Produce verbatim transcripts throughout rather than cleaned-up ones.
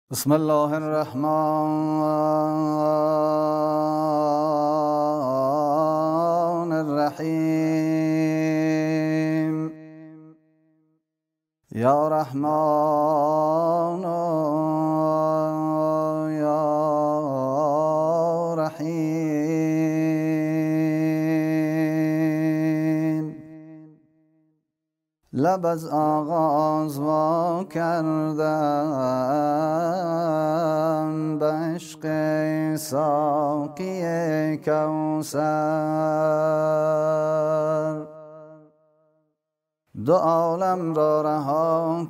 بسم الله الرحمن الرحيم. يا رحمن يا رحيم. لب از آغاز وا کردم به عشق ساقی کوثر، دو عالم را رها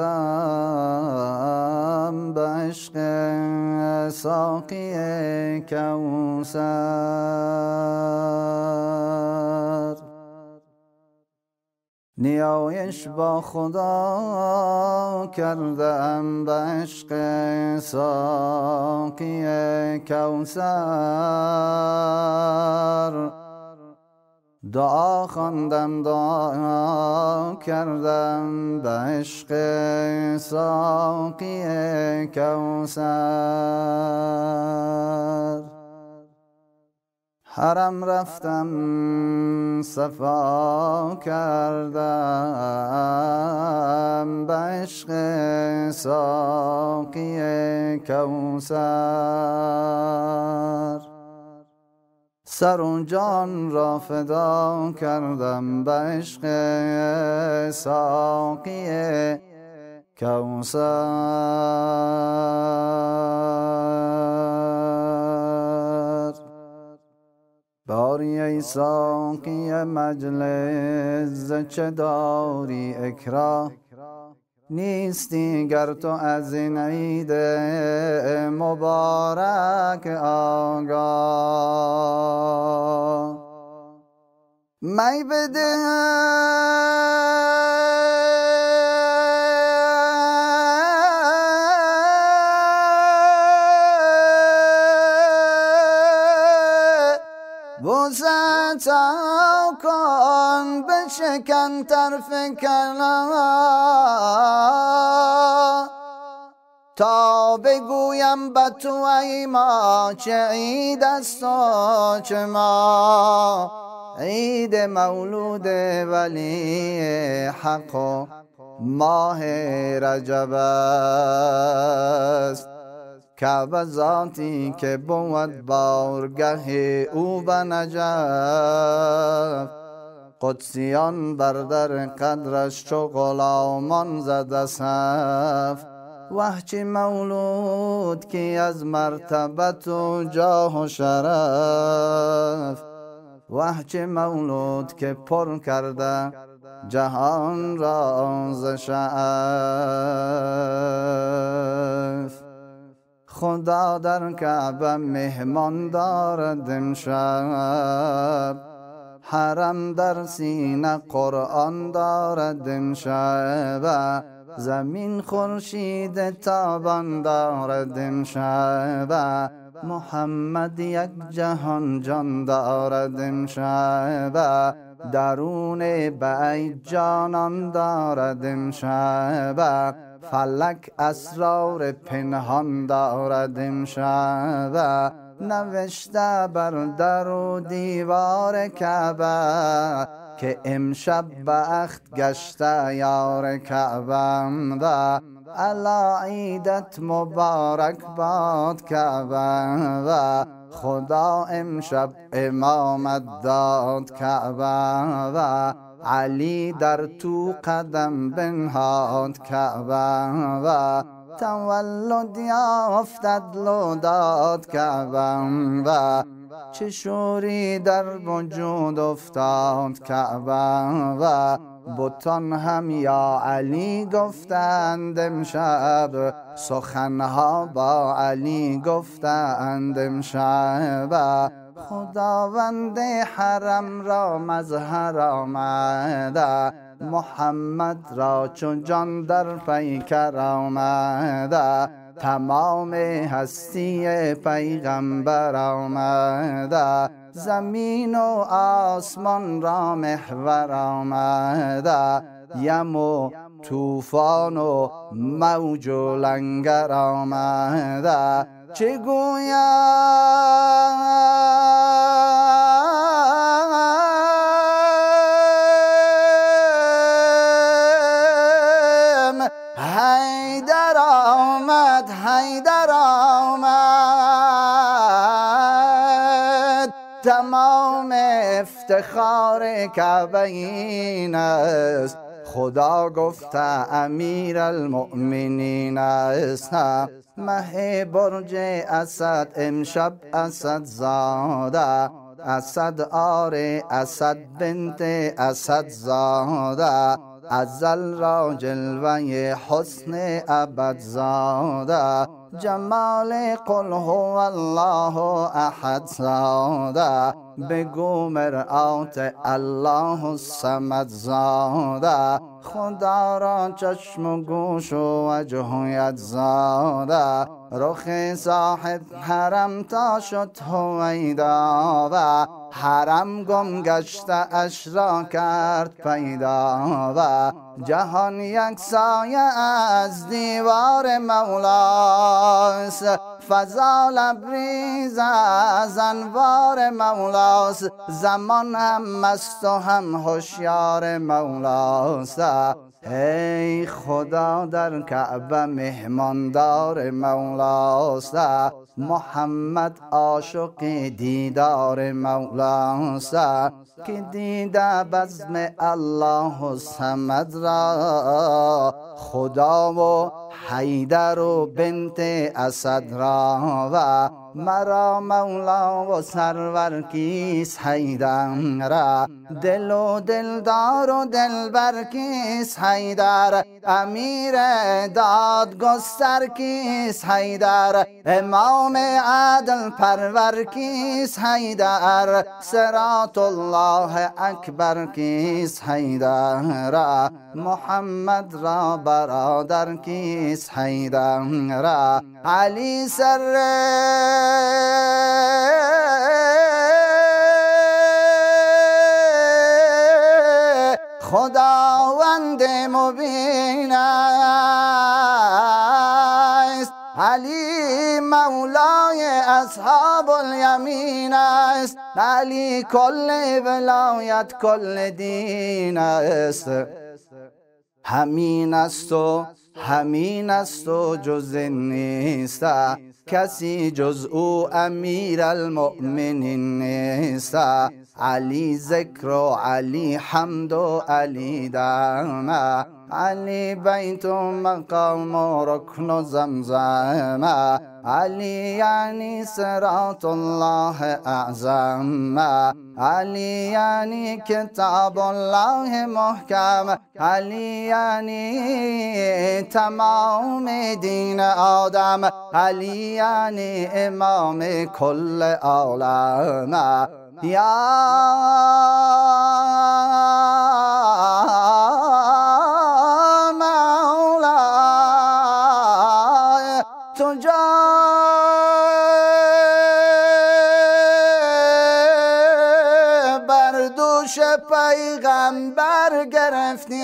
کردم به عشق ساقی کوثر. نیایش با خدا کردم به عشق ساقی کوثر، دعا خواندم دعا کردم به عشق ساقی کوثر. حرم رفتم صفا کردم به عشق ساقی کوثر، سر و جان را فدا کردم به عشق ساقی کوثر. باری ای ساقی مجلس چه داری اکراه، نیستی گر تو از این عید مبارک آگاه. می بده بوسه کن بشکن طرف کلام، تا بگویم به تو ای ما چه عید است و چه ما. عید مولود ولی حق و ماه رجب است، کعبه ذاتی که بود بارگه او به نجف. قدسیان بر در قدرش چو غلامان زده صف، وه چه مولود که از مرتبت و جاه و شرف. وه چه مولود که پر کرده جهان را ز شعف. خدا در کعبه مهمان دارد امشب، حرم در سینه قرآن دارد امشب. زمین خورشید تابان دارد امشب، محمد یک جهان جان دارد امشب. درون بیت جانان دارد امشب، فلک اسرار پنهان دارد امشب. نوشته بر در و دیوار کعبه که امشب بخت گشته یار کعبه. و الا عیدت مبارک باد کعبه، و خدا امشب امامت داد کعبه. و علی در تو قدم بنهاد کعبه، و تولد یافتد لو داد کعبه. و چه شوری در وجود افتاد کعبه، و بتان هم یا علی گفتند امشب، سخنها با علی گفتند امشب. خداوند حرم را مظهر آمده، محمد را چو جان در پیکر آمده. تمام هستی پیغمبر آمده، زمین و آسمان را محور آمده. یم و طوفان و موج و لنگر آمده چه گویم حیدر آمد حیدر آمد تمام افتخار کعبه این است خدا گفته امیر المؤمنین است مه برج اسد امشب اسد زاده اسد آر اسد بنت اسد زاده ازل را جلوه حسن ابد زاده جمال قل هو الله احد زاده بگو مرآت الله الصمد زاده خدا را چشم و گوش و وجهیت زاده رخ صاحب حرم تا شد هویدا و حرم گم گشته اش را کرد پیدا و جهان یک سایه از دیوار مولاست فضا لبریز از انوار مولاست زمان هم مست و هم هوشیار مولاست ای خدا در کعبه مهماندار مولاست محمد عاشق دیدار مولاست که دیده بزم الله الصمد را خدا و حیدر و بنت اسد را و مرا مولا و سرور کیست حیدر را دل و دلدار و دلبر کیست حیدر امیر دادگستر کیست حیدر امام عدل پرور کیست حیدر صراط الله اکبر کیست حیدر محمد را برادر کیست حیدر علی سر خداوند مبین است علی مولای اصحاب الیمین است علی کل ولایت کل دین است همین است و همین است و جز نیست کسی جز او امیر المؤمنین نیست علی ذکر و علی حمد و علی دم علی بیت و مقام و رکن و زمزم علی یعنی صراط الله اعظم علی یعنی کتاب الله محکم علی یعنی تمام دین آدم علی یعنی امام کل عالم یا مولا تو جای بر دوش پیغمبر گرفتی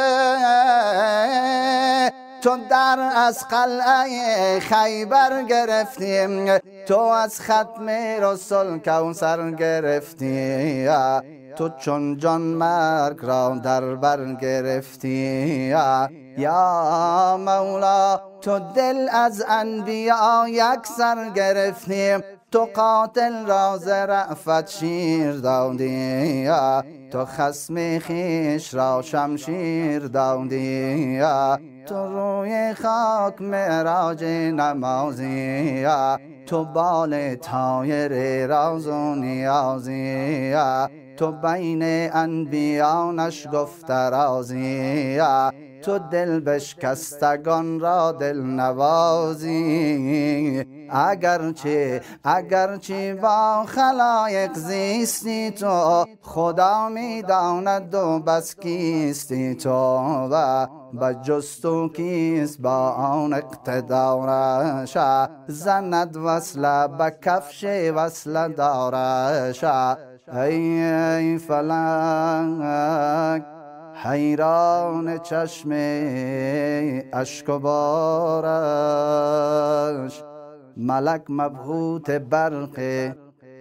تو در از قلعه خیبر گرفتیم تو از ختم رسول کوثر گرفتی تو چون جان مرگ را در بر گرفتی یا مولا تو دل از انبیا یک سر گرفتی تو قاتل را ز رأفت شیر دادی تو خصم خویش را شمشیر دادی تو روی خاک معراج نمازی تو بال طایر راز و نیازی تو بین انبیانش گفت رازی تو دل بشکستگان را دل نوازی اگرچه اگرچه با خلایق زیستی تو خدا می داند و بس کیستی تو و بجز تو کیست با آن اقتدارش زند وصل به کفش وصل دارش ای فلک حیران چشم اشک و بارش، ملک مبهوت برق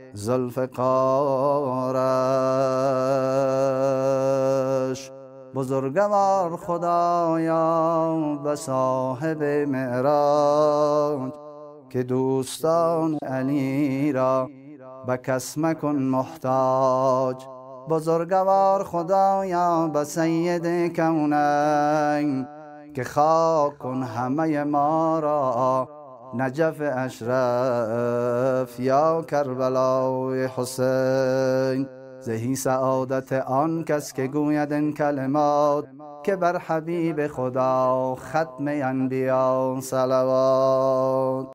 ذوالفقارش. بزرگوار خدایا به صاحب معراج، که دوستان علی را به کس مکن محتاج. بزرگوار خدایا به سید کونین، که خاک کن همه ما را نجف اشرف یا کربلای حسین. زهی سعادت آن کس که گوید این کلمات، که بر حبیب خدا ختم انبیا صلوات.